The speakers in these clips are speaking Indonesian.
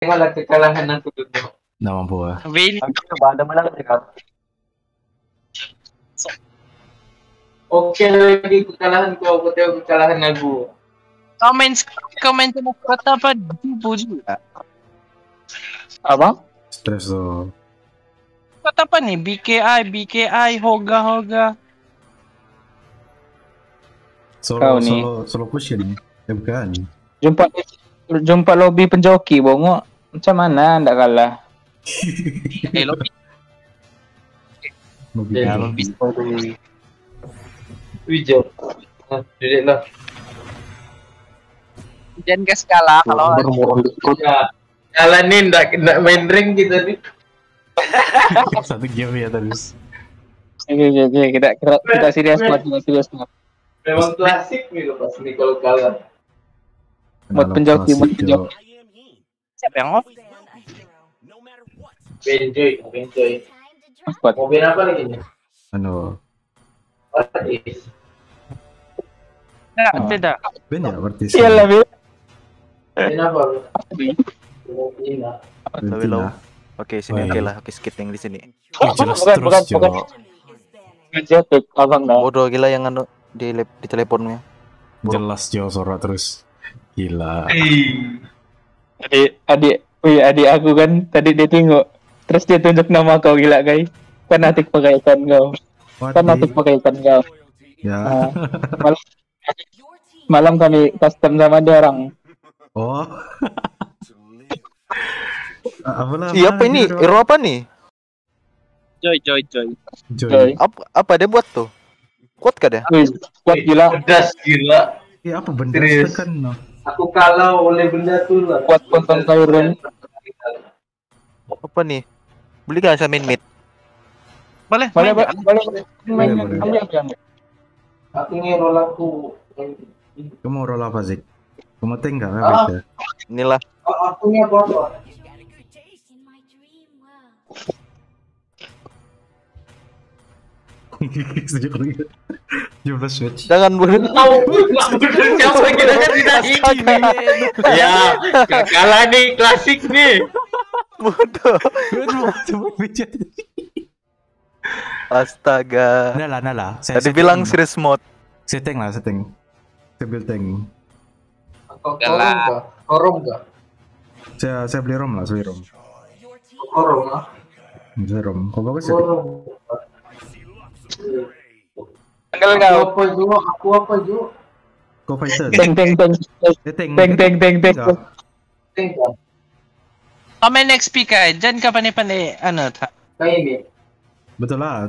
Tengoklah kekalahan aku dulu. Nggak mampu ah. Win. Coba ada menang kan? Oke lagi kekalahan kau, aku tengok kekalahan aku. Komen cuma kata apa Jibu juga. Apa? Stres tuh. Kata apa nih? BKI, Hoga. Kau nih. Solo push ini. Ya bukan. Jumpa lobby penjoki bongo. Macam mana ndak kalah? Lobby. Lobby. Wijau. Duduk lah. Jangan gas kalah kalau Ya. Jalanin ndak main ring kita nih. Satu game ya terus. Oke, kita serius banget. Memang klasik nih lepas ini kalau kalah. Mod penjoki. siapa yang off? Benjoy. Kuat. Mobil apa lagi nih? Artis. Nah, tidak. Ben ya berarti. Iya lah, Bi. Kenapa? Argentina. Argentina. Oke, sini oke lah. Oke, skip yang di sini. Jelas Bukan. terus Jo. Jatuh abang dah. Bodoh gila yang anu di teleponnya. Jelas Jo suara terus. Gila. Adik aku kan tadi dia tengok. Terus dia tunjuk nama kau, gila guys. Fanatik pakaikan kau. Ya. Malam kami custom sama dia orang. Oh. Apalah. Siapa ini? Hero apa nih? Joy. Apa dia buat tuh? Kuat kah dia? Wih, kuat gila. Pedas gila. Ya apa benda Serius. kan no. Aku kalau oleh benda tuh lah. Kuat konten Tyron. Apa nih? Beli gak saya main mid? Boleh. Boleh. Boleh. Aku ngerol aku. Kamu roll apa sih? Kamu tank nggak? Beda. Inilah. Aku nih apa? Jumlah switch. Jangan Tahu siapa kita kan tidak ingin. Ya, kalah nih klasik nih. bodoh. Coba pijat. Astaga. Nala. Tadi bilang serius mode. Setting. Saya build tank. Korom enggak? Saya beli rom lah, Korom lah. Beli rom. Kau bagus ya? Korom. Tanggal kau. Aku apa juga? Kau fighter. Teng. Komen XP ka. Diyan ka panay ano ta. Kayak ini. Betul lah.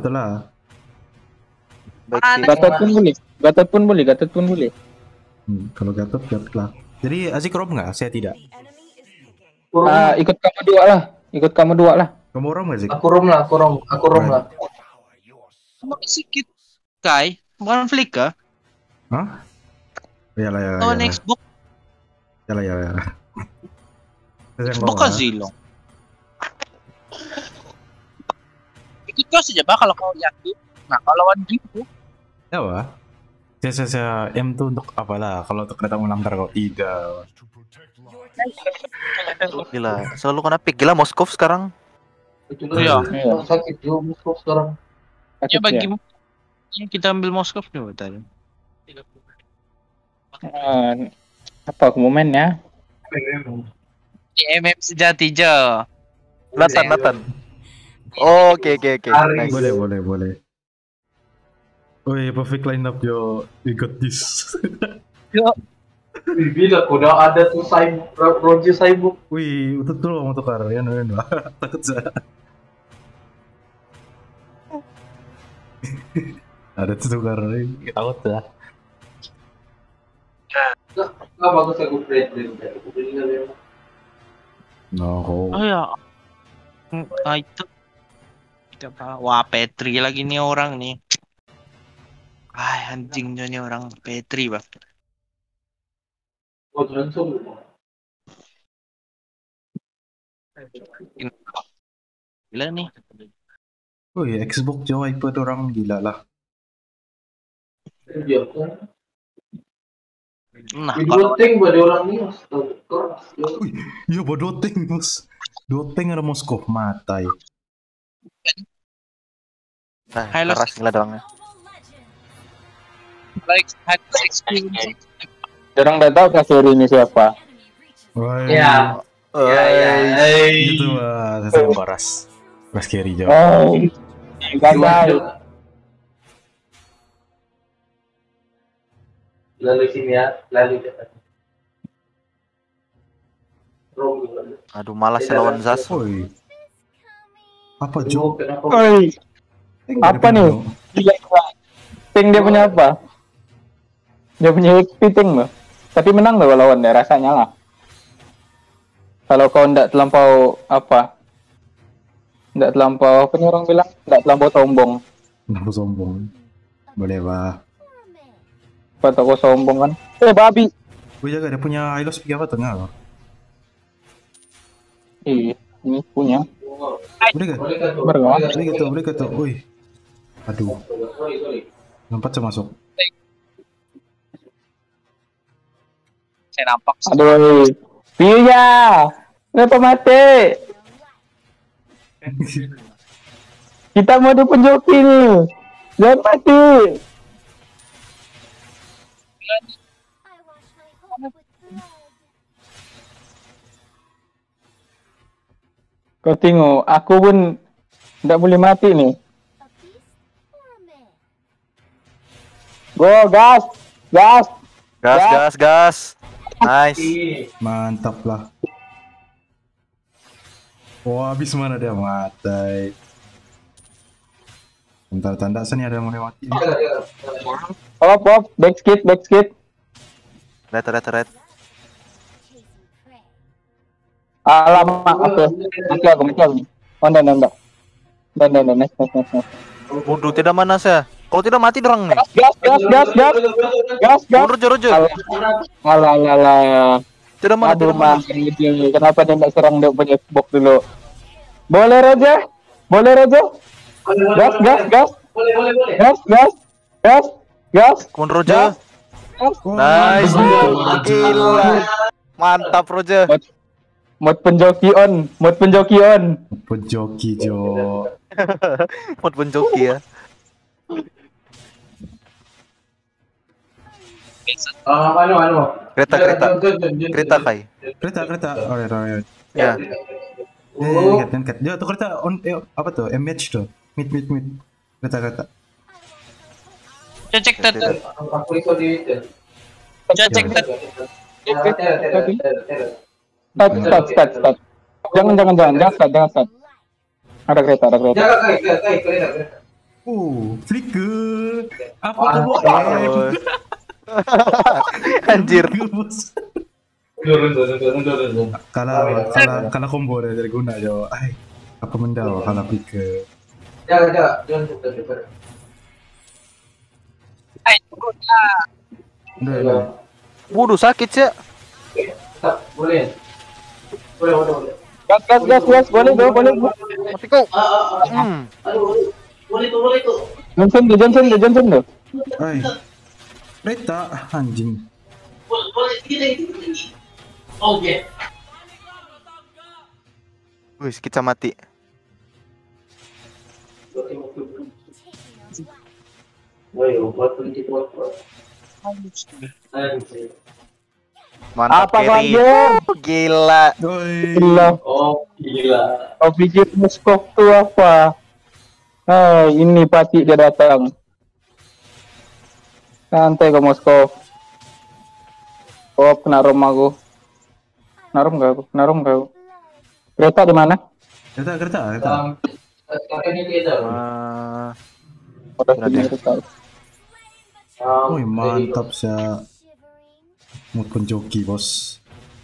Baik Ah, sih. Gatot pun boleh. Kalau Gatot lah. Jadi Azik rom nggak? Saya tidak. Ikut kamu dua lah. Kamu rom nggak Zik? Aku rom lah. Sikit kay. Bukan flick ka. Hah? Ya lah. On Xbox. Ya. Xbox ka zilong. Ikut kau saja ba kalau kau yakin. Nah, kalau lawan gitu. Ya wah. Saya M tuh untuk apalah? Kalau untuk datang menang kau tidak. Gila. Selalu kena pick. Gila Moskov sekarang. Itu Iya. Sakit juga musuh sekarang. Ya bagi kita ambil Moskov dulu tadi. Apa aku momennya? MM sejati Jo. Nathan. Oke. Hari. Nice. Boleh. Woi, perfect lineup yo. We got this. Bila udah ada tuh Roger Saibuk. Wih, betul mau tukar ya, takut saya. Ada tukar, takut ya. Nggak bagus aku break. No. Oh ya. Itu. Kita pa. Wah, Petri lagi nih orang nih. Ay, anjingnya nih orang Petri, Bang. Oh, langsung. Gila nih. Wih, Xbox Jawa iPad orang gila lah. Iya kan. Nah, kalau Doteng buat orang ini keras. Iya, buat Doteng, bos. Doteng ada Moskov, matai. Nah, Halo. keras gila doangnya. like had experience. Orang udah tahu kasir ini siapa. Woi. Ya. Ya, ya. Gitu, Mas. Saya Baras. Baras carry jauh. Oh, gagal. Lalu sini ya, lalu depan. Aduh, malas ya lawan Zas. Woi. Apa, Jo? Oi, apa nih? Gila, Ting dia punya apa? Dia punya XP Ting loh. Tapi menang loh lawan dia rasanya lah. Kalau kau ndak terlampau apa? Ndak terlampau apa nih orang bilang? Ndak terlampau sombong. Kenapa sombong? Boleh, Pak. Kata kau sombong kan? Babi. Gue jaga dia punya Hylos pergi apa tengah loh. Iya, ini punya. Boleh gak? Berapa? Boleh kata. Woi. Aduh. Lompat saya masuk. Saya nampak. Aduh. Iya. Kenapa mati? Kita mau dipunjuki nih. Jangan mati. Kau tengok, aku pun tidak boleh mati nih. Go, gas, gas. Gas. Nice. Mantap lah. Wah, habis mana dia matai. Bentar, tanda sini ada yang mau mati. Op, back skid. Red. Alamak, mati aku. Oh, enggak. Next. Waduh, tidak mana saya. Kalau tidak mati dorang nih. Gas. Rojo. Alah. Tidak mana, Aduh, tidak mana. kenapa dia nggak serang dia punya Xbox dulu? Boleh Raja. Gas. Boleh. Gas. Kun Rojo. Nice. Gila. Mantap Rojo. Mod penjoki on. Penjoki, Jo. Mod penjoki ya. Anu. Kereta Kai. Kereta. Alright. Ya. Angkat. Dia tuh kereta on apa tuh? MH tuh. Mid. Kereta. Cek tet. Aku ikut di itu. Cek tet. Start. Jangan start. Ada kereta. Jaga kai kereta. Flicker. Apa Wah, tuh? Anjir. Turun. Kalau combo dari guna Jo. Apa mendal kalau flicker. Jaga. Jangan depan. Udah. Waduh, sakit sih. Boleh. Gas. Boleh. Tapi kau. Aduh. Boleh tuh. Johnson tuh. Kereta anjing. Boleh gini. Oke. Wih, kita mati. Mantap Apa Kerry. lagi? Gila. Gila. Oh, gila. Kau pikir Moskov tuh apa? Ini pati dia datang. Santai ke Moskov. Kena rom aku. Narum gak aku? Kereta di mana? Kereta. Kakek ini kita. Udah Udah sini deh. kereta. Wih, mantap sih. Mood penjoki, bos.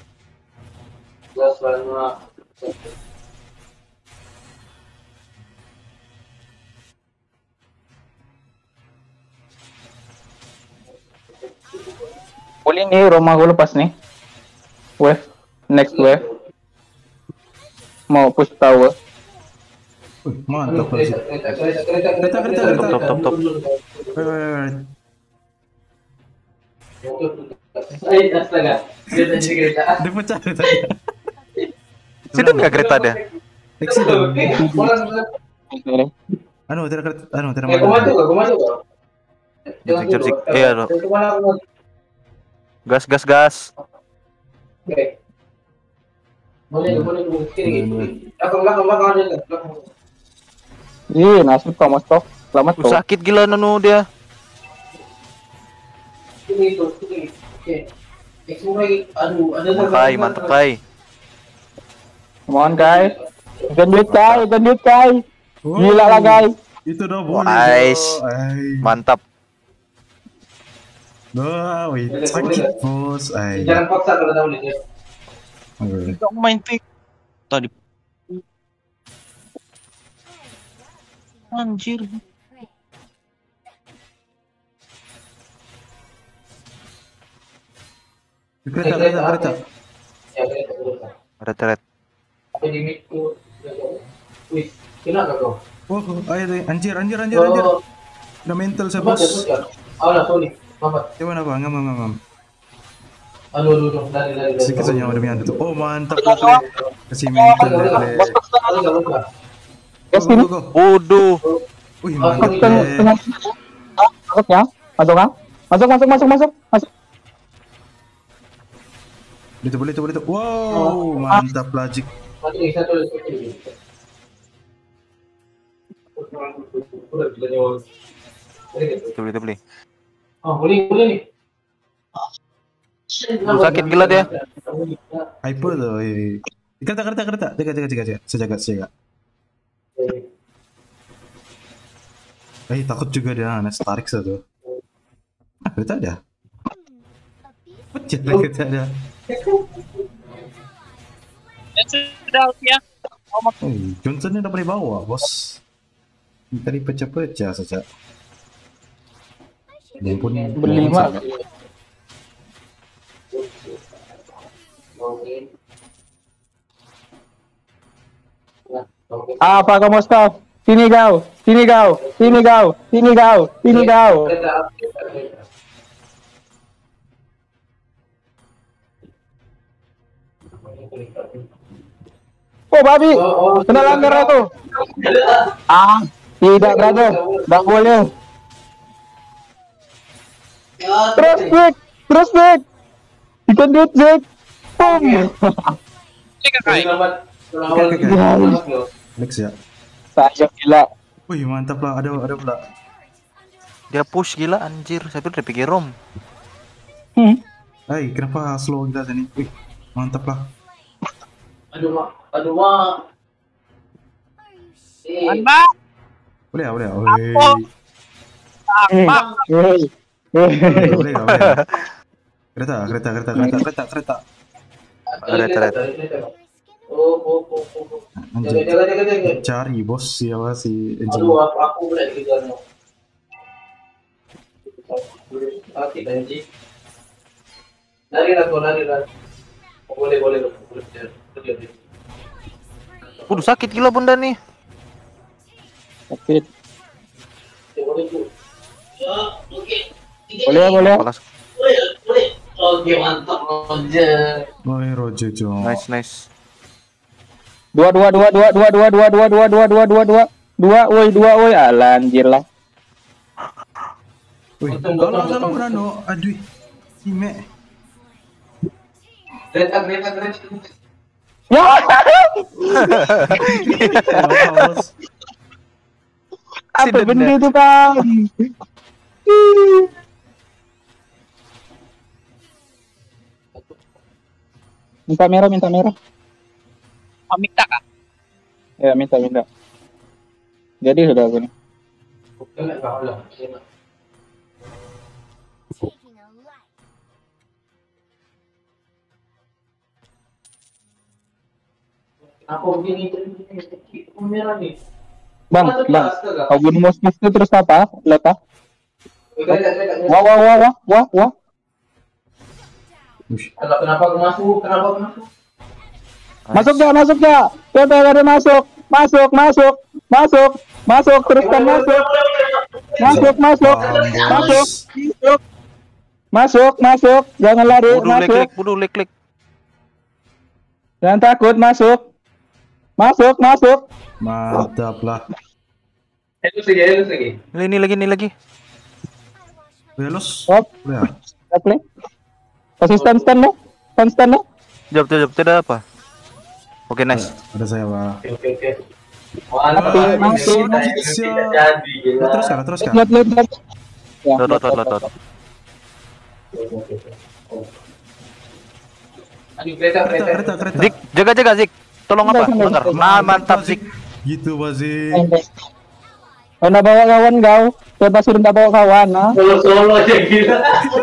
Boleh nih rumah gue lepas nih. Next wave. Mau push tower. Wih, mantap sih. Kereta. Top. Wait. Astaga. Dia tadi kereta. Dia pecah tadi. Sudah nggak kereta dia? Lexi dong. Ini. Anu, tidak kereta. Anu, tidak Gua masuk gak? Cek. Iya loh. Gas. Oke. Boleh. Kiri. Belakang aja. Ih, nasib kamu stop. Selamat tuh. Sakit gila Nunu dia. Sini. Oke. Aduh, ada Mantap Kai. Come on, guys. Ikan duit, Kai. Gila lah, guys. Itu udah boleh. Nice. Mantap. Wah, wait, sakit bos. Jangan paksa kalau tahu nih. Aku main pick. Tadi. Anjir. Kereta. Ya, kereta. Retret. Apa di mic-ku? Wih, kenapa kau? Oh, ayo, anjir. Oh, Udah mental saya cepat, bos. cepat. Alah, sorry. Maaf. Gimana bang? Ngam. Aduh, lari. Sedikit saja udah punya tuh. Oh mantap Putri. Kasih mental deh. Guys, ini. Go. Waduh. Wih mantap Masuk deh. ya. Masuk kan? Masuk. Boleh tuh. Wow, mantap lagi. Satu. Itu beli. Oh, boleh nih. Sakit gila dia. Hyper tuh. Kereta. Jaga. Saya. Takut juga dia, Anas tarik satu. Kereta ada. Pecah kereta ada. Sudah ya. Johnson udah pernah bawa, bos. Tadi pecah saja. Dia pun Berlima. Apa kamu stop? Sini kau. Oh babi, kena langgar aku. Tidak brother, tidak boleh. Terus back. Ikan duit Jack. Next ya. Saya gila. Wih mantap lah, ada pula. Dia push gila anjir. Saya pikir dia pikir rom. Hai, kenapa slow kita tadi? Wih, mantap lah. Aduh, mak. Boleh ya. Boleh. Kereta. Retret. Oh. Anjir. Jaga. Cari bos siapa sih? Aduh, aku udah dikejarnya. Sakit anjing. Lari. Boleh. Waduh sakit gila bunda nih. Sakit. Boleh tuh. Ya, oke. Boleh. Boleh. Oke, mantap Roger. Woi Roger Jong. Nice. Dua. Woi, alah anjir lah. Wih, kalau salah Brano, aduh. Ime. Red. Ya. Apa benda itu kan? Minta merah. Oh, minta kak? Ya, minta. Jadi sudah aku nih. Aku begini merah nih. Bang, kau bunuh musuh itu terus apa? Letak. Wah. Kenapa aku masuk? Masuk ya. Coba ada masuk. Teruskan masuk. Masuk, masuk. Jangan lari, Bodoh masuk. lek-lek, bodoh lek-lek. Jangan takut, masuk. Masuk, masuk. Mantap lah. Elus lagi. Ini lagi. Velos. Hop. Udah. Play. Kasih stand lo. Stand lo. Jawab, tidak apa. Oke, nice. Ada saya, Pak. Oke. Mati. Jadi gila. Teruskan. Lihat. Ya. Tot. Aduh, kereta. Kereta. Zik, jaga Zik. Tolong apa? Langgar. Mantap Zik. Gitu, Bazik. Kau nggak bawa kawan kau? Coba suruh nggak bawa kawan, nah. Solo aja gila.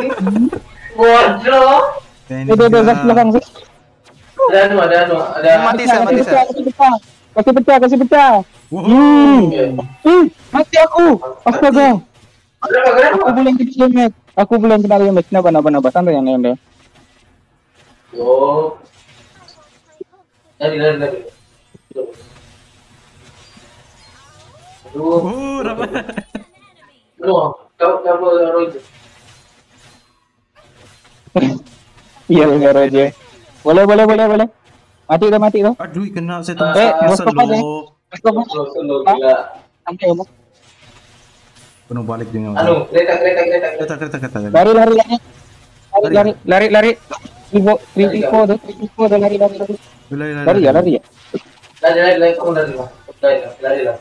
Bodoh. Udah gas belakang sih. Ada. Mati saya. Kasih pecah. Wow. Mati aku. Astaga. Aku belum kena damage. Kenapa? Santai yang lain deh. Oh. Lari. Aduh. Apa? Kau Roger. Iya, benar aja. Boleh. Mati tuh. Aduh, kena saya bos apa deh? Solo gila. Sampai ya, Penuh balik dengan. Anu, kereta. Kereta. Lari. Rivo tuh lari. Lari ya. Lari, kamu lari lah.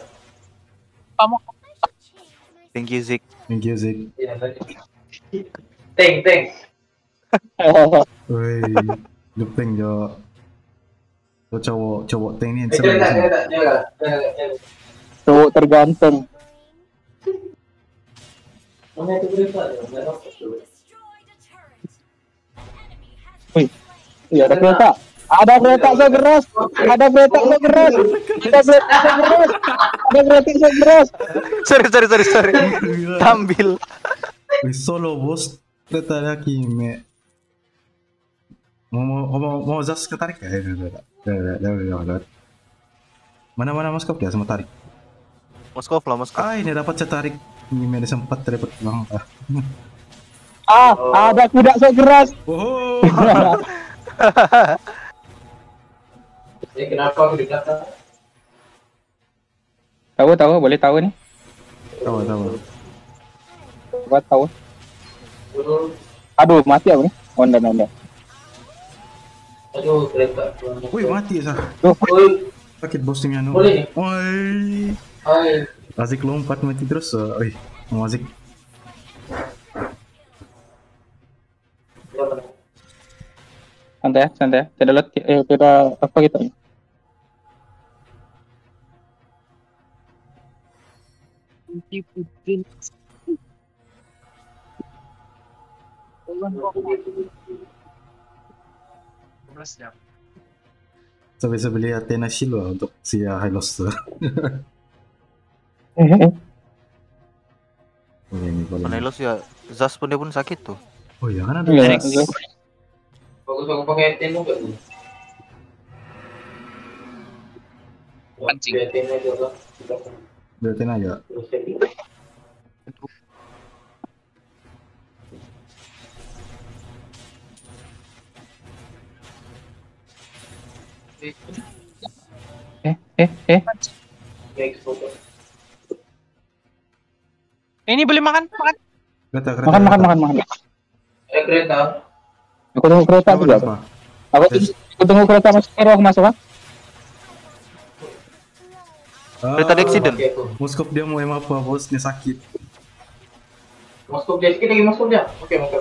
Thank you Zik. Iya, lari. Teng. Woi, lupeng jo. Cowok tank ni Kereta. Cowok terganteng. Mana itu kereta? Wih, iya ada kereta. Ada kereta segeras. Sorry. Tampil. Wih, solo bos. Kereta lagi me. Mau Zas ketarik ya? Udah. Mana Moskov dia sama tarik. Moskov. Ini dapat saya tarik. Ini ada sempat dapat bang. Ada kuda segeras. Oh. Ini kenapa aku di belakang? Tahu, boleh tahu nih. Tahu. Coba tahu. Aduh, mati aku nih. Onda. Aduh, kereta. Wih, mati ya. Woi, Sakit bosnya anu. boleh nih. Woi. Hai. Azik lompat mati terus. Wih, mau Azik. Santai. Tidak apa gitu. Saya bisa beli Athena Shield lah untuk si Hylos tuh. Boleh. Panelos ya. Zas pun dia pun sakit tuh. Oh iya kan ada. Iya, Bagus pakai temu enggak tuh? Pancing. Temu aja lah. Beli Athena aja. Ini boleh makan. Kereta. Makan. Kereta. Aku tunggu kereta juga. Apa? Aku tunggu kereta masuk hero aku masuk kan? Kereta ada accident. Moskov dia mau apa bosnya sakit. Masuk dia sikit lagi masuk dia. Oke, masuk.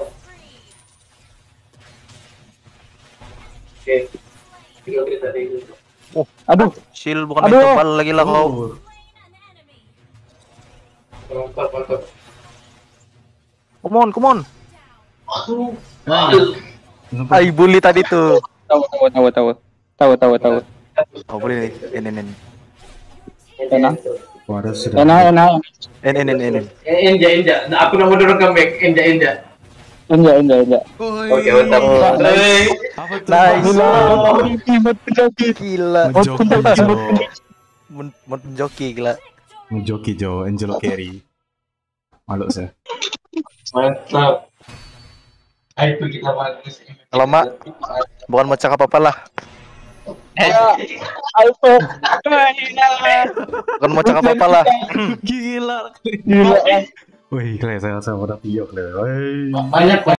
Oke. Tiga kereta tadi. Aduh, Shield bukan main kepal lagi lah kau. Oh. Mantap. Come on. Aduh. Ay, bully tadi tuh. tahu. Oh, boleh nih. Ini. Enak. Waduh sudah. Enak. Ini. Enja. Nah, aku nak dorong comeback. Enja. Enggak. Oke, mantap. Hey. Apa tuh? Nice. Gila. Menjoki gila. Menjoki Jo, Angelo Carey. Malu saya. Mantap. Itu kita bagus. Kalau mak, bukan mau cakap apa lah. Alto. Bukan mau cakap apa lah. Gila. Gila. Wih, kalian saya udah tiok deh. Wih. Banyak